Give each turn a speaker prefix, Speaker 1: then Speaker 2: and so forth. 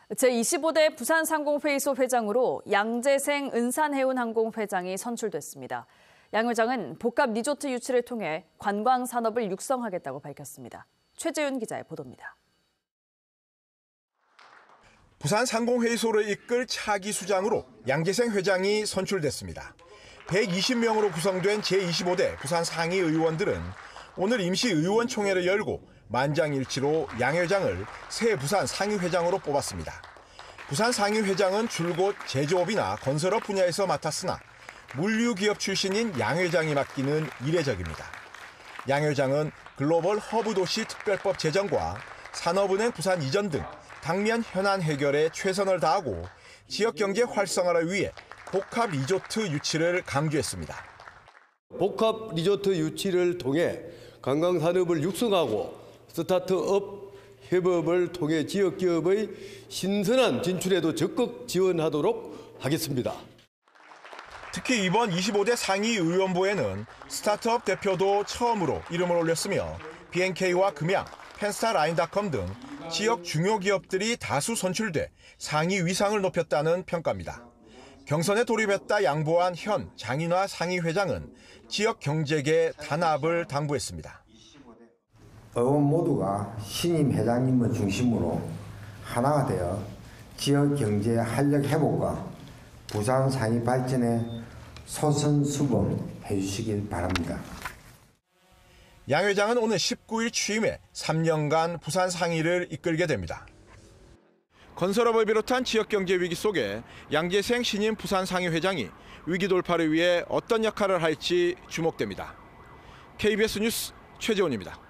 Speaker 1: 제25대 부산상공회의소 회장으로 양재생 은산해운항공 회장이 선출됐습니다. 양 회장은 복합 리조트 유치를 통해 관광 산업을 육성하겠다고 밝혔습니다. 최재윤 기자의 보도입니다.
Speaker 2: 부산상공회의소를 이끌 차기 수장으로 양재생 회장이 선출됐습니다. 120명으로 구성된 제25대 부산 상위 의원들은 오늘 임시 의원총회를 열고 만장일치로 양 회장을 새 부산 상위회장으로 뽑았습니다. 부산 상위회장은 줄곧 제조업이나 건설업 분야에서 맡았으나 물류기업 출신인 양 회장이 맡기는 이례적입니다. 양 회장은 글로벌 허브 도시 특별법 제정과 산업은행 부산 이전 등 당면 현안 해결에 최선을 다하고 지역 경제 활성화를 위해 복합 리조트 유치를 강조했습니다.
Speaker 3: 복합 리조트 유치를 통해 관광산업을 육성하고 스타트업 협업을 통해 지역 기업의 신선한 진출에도 적극 지원하도록 하겠습니다.
Speaker 2: 특히 이번 25대 상위 의원부에는 스타트업 대표도 처음으로 이름을 올렸으며 BNK와 금양, 펜스타라인닷컴 등 지역 중요 기업들이 다수 선출돼 상위 위상을 높였다는 평가입니다. 경선에 돌입했다 양보한 현 장인화 상위회장은 지역 경제계 단합을 당부했습니다.
Speaker 4: 의원 모두가 신임 회장님을 중심으로 하나가 되어 지역 경제의 활력 회복과 부산 상위 발전에 솔선수범해 주시길 바랍니다.
Speaker 2: 양 회장은 오늘 19일 취임해 3년간 부산 상위를 이끌게 됩니다. 건설업을 비롯한 지역 경제 위기 속에 양재생 신임 부산 상위 회장이 위기 돌파를 위해 어떤 역할을 할지 주목됩니다. KBS 뉴스 최재훈입니다.